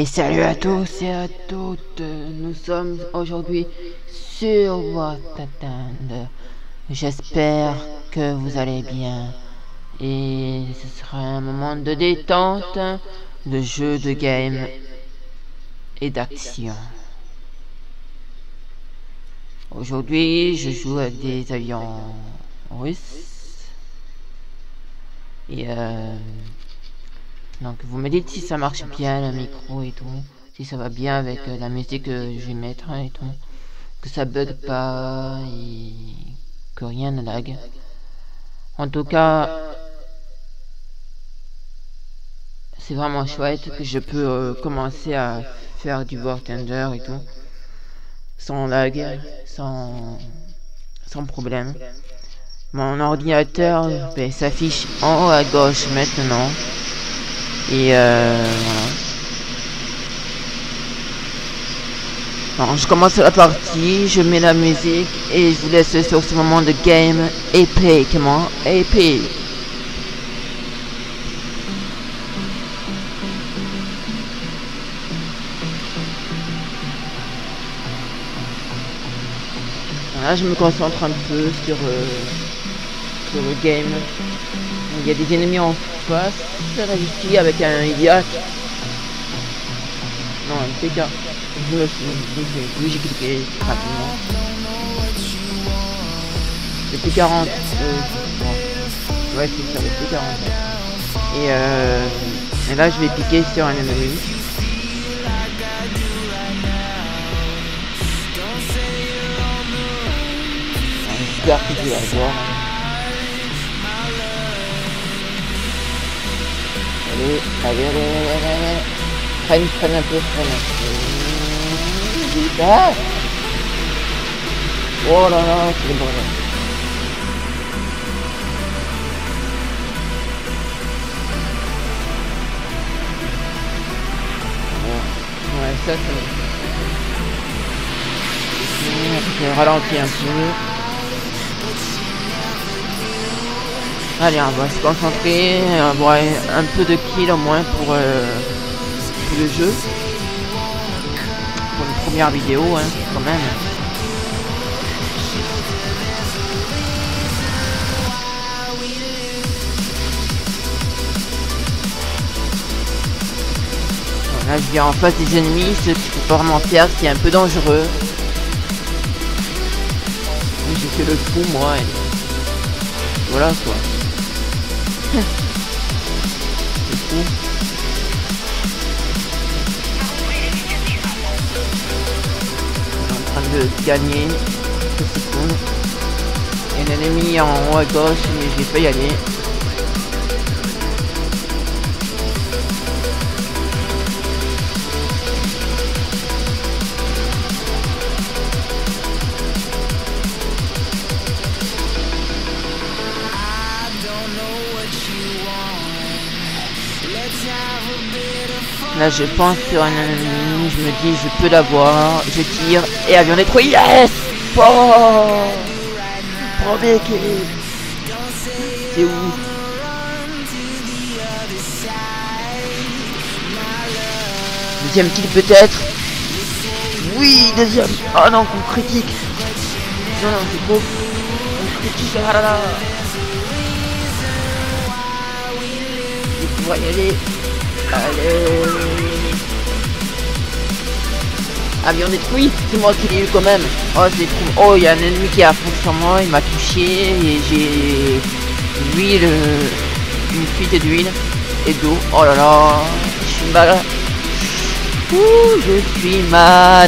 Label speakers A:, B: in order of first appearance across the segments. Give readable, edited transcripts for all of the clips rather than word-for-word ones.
A: Et salut à tous et à toutes, nous sommes aujourd'hui sur Watatand. J'espère que vous allez bien et ce sera un moment de détente, de jeu de game et d'action. Aujourd'hui, je joue avec des avions russes et donc vous me dites si ça marche bien le micro et tout, si ça va bien avec la musique que je vais mettre et tout, que ça bug pas et que rien ne lag. En tout cas, c'est vraiment chouette que je peux commencer à faire du War Thunder et tout, sans lag, sans problème. Mon ordinateur s'affiche en haut à gauche maintenant. Et voilà. Alors, je commence la partie, je mets la musique et je vous laisse sur ce moment de game épiquement épique. Là, je me concentre un peu sur le game. Il y a des ennemis en face, là ici avec un yacht. Non, un PK. J'ai cliqué rapidement. Le P40. Ouais, c'est ça, le P40. Et là, je vais piquer sur un ennemi. J'espère que je vais l'avoir. Allez. Freine un peu. Ah, oh là là, c'est le bordel. Ouais, ça je ralentis un peu. Allez, on va se concentrer, avoir un peu de kill au moins pour le jeu. Pour une première vidéo, hein, quand même. Là, je viens en face des ennemis, ce qu'il faut pas vraiment faire, c'est un peu dangereux. J'ai fait le fou, moi, et voilà, quoi. C'est fou. De gagner quelques secondes. Et l'ennemi en haut à gauche, mais j'ai pas y aller. Là je pense sur un ennemi, je me dis je peux l'avoir, je tire et avion détruit, yes! Oh! Premier kill! C'est où? Deuxième kill peut-être? Oui, deuxième! Oh non, coup critique! Non, c'est beau! Coup critique, ah là là! Il faut y aller! Allez. Avion détruit, c'est moi qui l'ai eu quand même. Oh, je l'ai trouvé. Oh, il y a un ennemi qui est à fond sur moi, il m'a touché et j'ai l'huile, une fuite d'huile et d'eau. Oh là là, je suis mal. Ouh, je suis mal.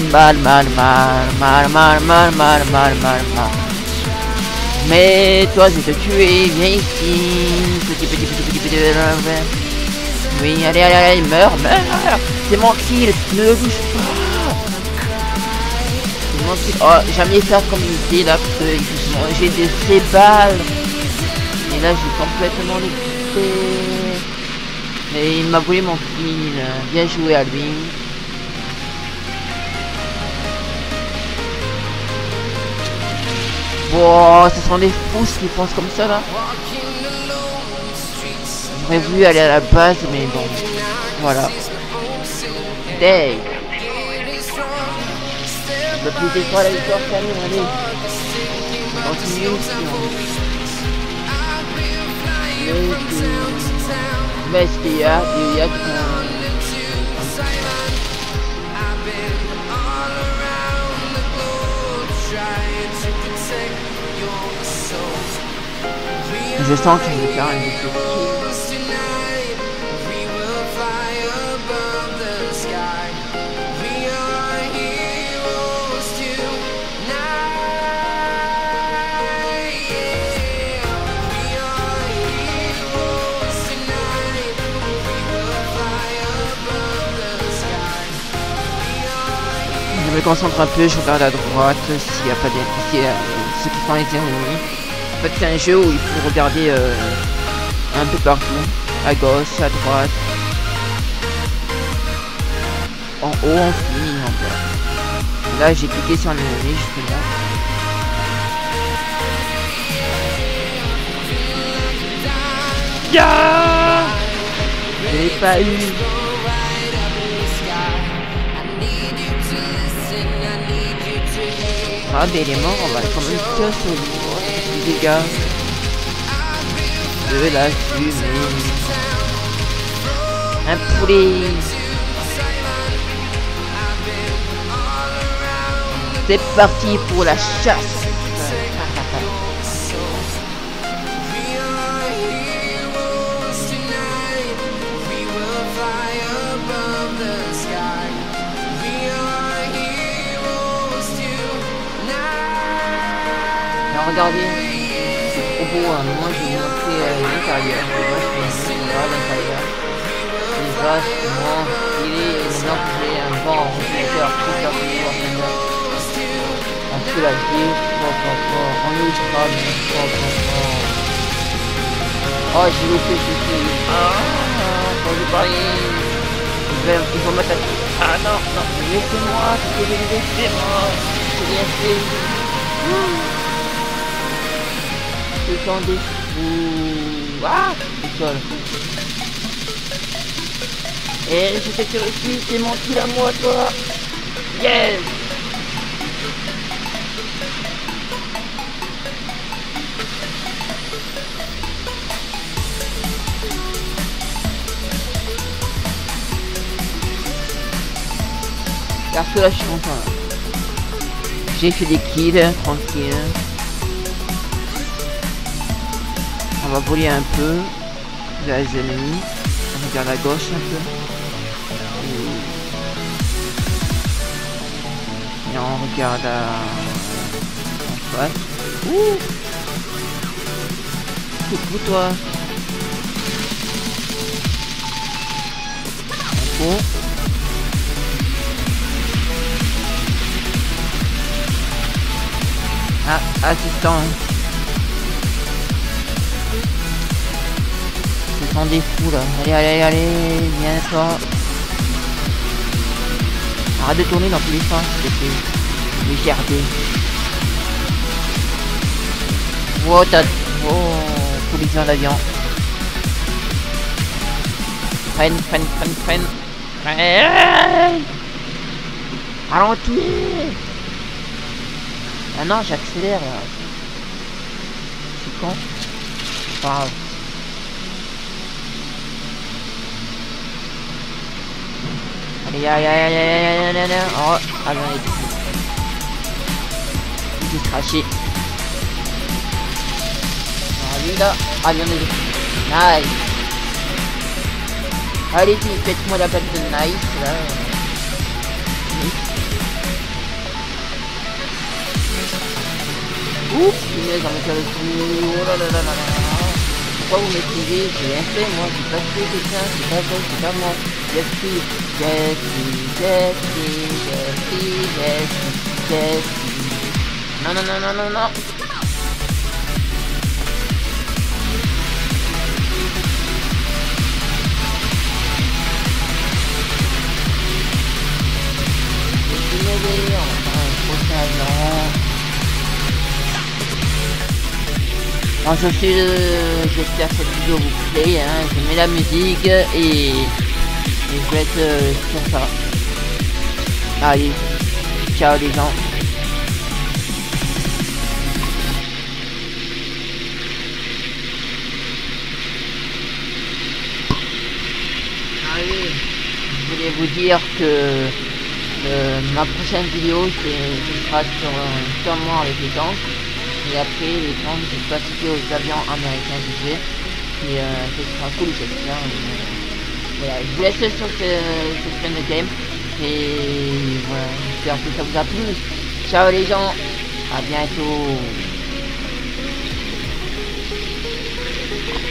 A: Mais toi, je vais te tuer, viens ici. Petit. Oui, allez, meurs. C'est mon kill, ne bouge pas. C'est mon kill. Oh, jamais faire comme ici, là, parce que j'ai des balles. Et là, j'ai complètement loupé. Mais il m'a volé mon kill. Bien joué à lui. Wow, ce sont des fous qui pensent comme ça, là. J'aurais voulu aller à la base, mais bon, voilà. Day. Le plus d'efforts à la victoire, Camille, allez. Continue aussi. Mais il y a je sens qu'il veut faire un défi. Je me concentre un peu, je regarde à droite s'il n'y a pas des ceux qui font les ennemis. En fait, c'est un jeu où il faut regarder un peu partout, à gauche, à droite, en haut, en fini, en bas. Là, j'ai cliqué sur un ennemi justement. Yeah, je l'ai pas eu. Ah mais il est mort, on va quand même casser les dégâts de la fumée. Un poulet. C'est parti pour la chasse. Regardez, c'est trop beau, hein. Moi je vais vous montrer l'intérieur, les vaches, moi, il est maintenant que j'ai un bon ordinateur, tout ça pour pouvoir faire ça. En full HD, en ultra, oh j'ai loupé ceci, quand je parlais, ils vont m'attaquer, ah non, laissez-moi, laissez-moi, c'est bien fait. Le temps des fous. Ah, le sol. Et je sais que aussi, c'est mon kill à moi, toi. Yes. Parce que là, je suis content. J'ai fait des kills, tranquille. On va voler un peu vers les ennemis. On regarde à gauche un peu. Et on regarde à droite. Ouh! Coucou toi! Oh. Ah, assistant. Hein. Ce sont des fous là. Allez, viens toi. Arrête de tourner dans tous les sens, s'il te plaît. Légèreté. Oh, collision d'avion. Freine. Ralentis. Ah non, j'accélère là. C'est con. Pas grave. Allez. Oh, j'en ai tout. Il s'est craché. Lui là. Ah, j'en ai deux. Nice. Allez-y, faites-moi la balle de nice là. Oups, punaise, on va faire le coup. Oh là là. Pourquoi vous m'écrivez? J'ai rien fait, moi, j'ai pas fait quelqu'un, c'est pas vrai, c'est pas moi. Jessie. Non. Je suis mauvais, on va faire un prochain avion. Bon, j'espère que cette vidéo vous plaît, hein. Je mets la musique et je vais être sur ça. Allez, ciao les gens. Allez, je voulais vous dire que ma prochaine vidéo ce sera sur sûrement avec les tanks. Et après les tanks, je vais participer aux avions américains jugés. Et ce sera cool, j'espère. Voilà, je vous laisse sur cette chaîne de game. Et voilà, j'espère que ça vous a plu. Ciao les gens, à bientôt.